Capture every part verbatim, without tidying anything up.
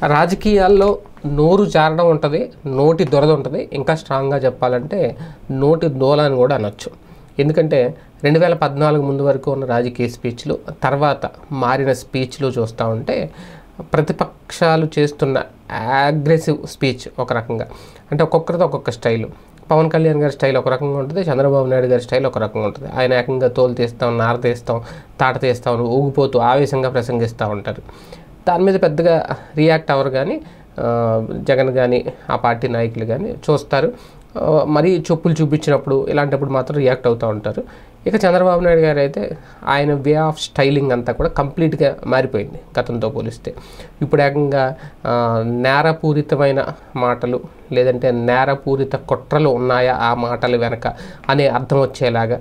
రాజకీయాల్లో నోరు జారడం ఉంటుంది, నోటి దొరద ఉంటుంది. ఇంకా స్ట్రాంగ్గా చెప్పాలంటే నోటి దోల అని కూడా అనొచ్చు. ఎందుకంటే రెండు వేల పద్నాలుగు ముందు వరకు ఉన్న రాజకీయ స్పీచ్లు, తర్వాత మారిన స్పీచ్లు చూస్తూ ఉంటే ప్రతిపక్షాలు చేస్తున్న అగ్రెసివ్ స్పీచ్ ఒక రకంగా, అంటే ఒక్కొక్కరితో ఒక్కొక్క స్టైలు. పవన్ కళ్యాణ్ గారి స్టైల్ ఒక రకంగా ఉంటుంది, చంద్రబాబు నాయుడు గారి స్టైల్ ఒక రకంగా ఉంటుంది. ఆయన ఏకంగా తోలు తీస్తాం, నార తీస్తాం, తాట తీస్తాం, ఊగిపోతూ ఆవేశంగా ప్రసంగిస్తూ ఉంటారు. దాని మీద పెద్దగా రియాక్ట్ అవ్వరు, కానీ జగన్ కానీ ఆ పార్టీ నాయకులు కానీ చూస్తారు. మరీ చెప్పులు చూపించినప్పుడు ఇలాంటప్పుడు మాత్రం రియాక్ట్ అవుతూ ఉంటారు. ఇక చంద్రబాబు నాయుడు గారు అయితే ఆయన వే ఆఫ్ స్టైలింగ్ అంతా కూడా కంప్లీట్గా మారిపోయింది గతంతో పోలిస్తే. ఇప్పుడు ఏకంగా నేరపూరితమైన మాటలు, లేదంటే నేరపూరిత కుట్రలు ఉన్నాయా ఆ మాటలు వెనక అనే అర్థం వచ్చేలాగా,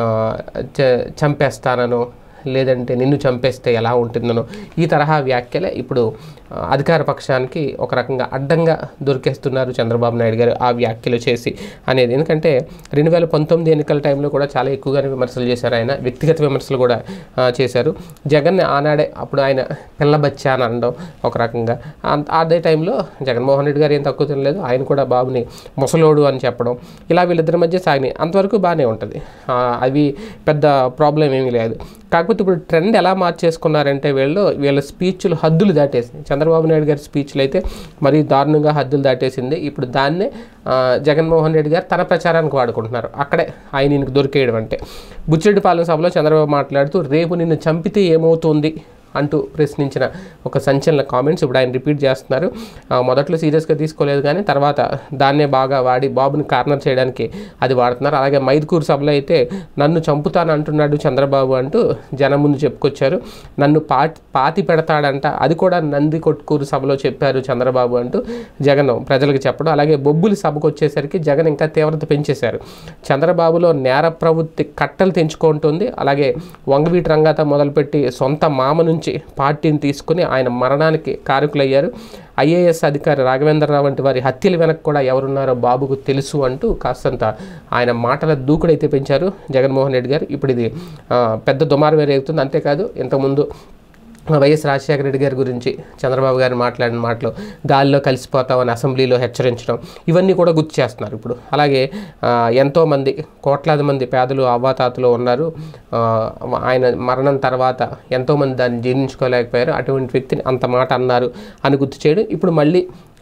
చంపేస్తానను లేదంటే నిన్ను చంపేస్తే ఎలా ఉంటుందనో ఈ తరహా వ్యాఖ్యలే ఇప్పుడు అధికార పక్షానికి ఒక రకంగా అడ్డంగా దొరికేస్తున్నారు చంద్రబాబు నాయుడు గారు ఆ వ్యాఖ్యలు చేసి అనేది. ఎందుకంటే రెండు వేల పంతొమ్మిది ఎన్నికల టైంలో కూడా చాలా ఎక్కువగానే విమర్శలు చేశారు. ఆయన వ్యక్తిగత విమర్శలు కూడా చేశారు. జగన్ని ఆనాడే అప్పుడు ఆయన పిల్లబచ్చా అని అనడం ఒక రకంగా. అదే టైంలో జగన్మోహన్ రెడ్డి గారు ఏం తక్కువ తినలేదు, ఆయన కూడా బాబుని ముసలోడు అని చెప్పడం, ఇలా వీళ్ళిద్దరి మధ్య సాగినాయి. అంతవరకు బాగానే ఉంటుంది, అవి పెద్ద ప్రాబ్లం ఏమీ లేదు. కాకపోతే ఇప్పుడు ట్రెండ్ ఎలా మార్చేసుకున్నారంటే వీళ్ళు వీళ్ళ స్పీచ్లు హద్దులు దాటేసింది. చంద్రబాబు నాయుడు గారి స్పీచ్లు అయితే మరీ దారుణంగా హద్దులు దాటేసింది. ఇప్పుడు దాన్నే జగన్మోహన్ రెడ్డి గారు తన ప్రచారానికి వాడుకుంటున్నారు. అక్కడే ఆయన ఈయనకు దొరికేయడం అంటే, బుచ్చిరెడ్డిపాలెం సభలో చంద్రబాబు మాట్లాడుతూ రేపు నిన్ను చంపితే ఏమవుతుంది అంటూ ప్రశ్నించిన ఒక సంచలన కామెంట్స్ ఇప్పుడు ఆయన రిపీట్ చేస్తున్నారు. మొదట్లో సీరియస్గా తీసుకోలేదు, కానీ తర్వాత దాన్నే బాగా వాడి బాబుని కార్నర్ చేయడానికి అది వాడుతున్నారు. అలాగే మైదుకూరు సభలో అయితే నన్ను చంపుతాను అంటున్నాడు చంద్రబాబు అంటూ జనం ముందు చెప్పుకొచ్చారు. నన్ను పాతి పాతి పెడతాడంట, అది కూడా నంది కొట్కూరు సభలో చెప్పారు చంద్రబాబు అంటూ జగన్ ప్రజలకు చెప్పడం. అలాగే బొబ్బులి సభకు వచ్చేసరికి జగన్ ఇంకా తీవ్రత పెంచేశారు. చంద్రబాబులో నేర ప్రవృత్తి కట్టలు తెంచుకుంటుంది. అలాగే వంగవీటి రంగాతో మొదలుపెట్టి సొంత మామ నుంచి పార్టీని తీసుకుని ఆయన మరణానికి కారకులయ్యారు. ఐఏఎస్ అధికారి రాఘవేంద్రరావు వంటి వారి హత్యల వెనక కూడా ఎవరున్నారో బాబుకు తెలుసు అంటూ కాస్తంత ఆయన మాటల దూకుడైతే పెంచారు జగన్మోహన్ రెడ్డి గారు. ఇప్పుడు ఇది పెద్ద దుమారు వేరేగుతుంది. అంతేకాదు, ఇంతకుముందు వైఎస్ రాజశేఖర రెడ్డి గారి గురించి చంద్రబాబు గారు మాట్లాడిన మాటలు గాలిలో కలిసిపోతామని అసెంబ్లీలో హెచ్చరించడం, ఇవన్నీ కూడా గుర్తు చేస్తున్నారు ఇప్పుడు. అలాగే ఎంతోమంది కోట్లాది మంది పేదలు అవ్వాతాతలు ఉన్నారు. ఆయన మరణం తర్వాత ఎంతోమంది దాన్ని జీర్ణించుకోలేకపోయారు. అటువంటి వ్యక్తిని అంత మాట అన్నారు అని గుర్తు చేయడం. ఇప్పుడు మళ్ళీ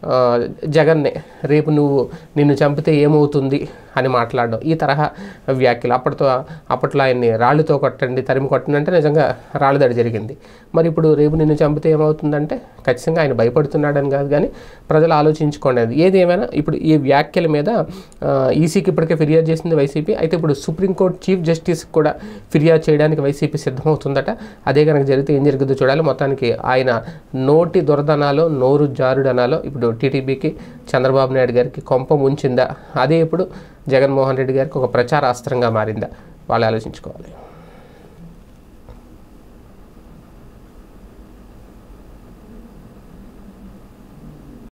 జగన్నే రేపు నువ్వు నిన్ను చంపితే ఏమవుతుంది అని మాట్లాడడం, ఈ తరహా వ్యాఖ్యలు. అప్పటితో అప్పట్లో ఆయన్ని రాళ్ళతో కొట్టండి, తరిమి కొట్టండి అంటే నిజంగా రాళ్ళదాడి జరిగింది. మరి ఇప్పుడు రేపు నిన్ను చంపితే ఏమవుతుందంటే ఖచ్చితంగా ఆయన భయపడుతున్నాడని కాదు, కానీ ప్రజలు ఆలోచించుకోండి. ఏది ఏమైనా ఇప్పుడు ఈ వ్యాఖ్యల మీద ఈసీకి ఇప్పటికే ఫిర్యాదు చేసింది వైసీపీ. అయితే ఇప్పుడు సుప్రీంకోర్టు చీఫ్ జస్టిస్కి కూడా ఫిర్యాదు చేయడానికి వైసీపీ సిద్ధమవుతుందట. అదే కనుక జరిగితే ఏం జరుగుతుందో చూడాలి. మొత్తానికి ఆయన నోటి దురదనాలో నోరు జారుడనాలో ఇప్పుడు టీడీపీకి చంద్రబాబు నాయుడు గారికి కొంప ముంచిందా, అదే ఇప్పుడు జగన్మోహన్ రెడ్డి గారికి ఒక ప్రచారాస్త్రంగా మారిందా, వాళ్ళు ఆలోచించుకోవాలి.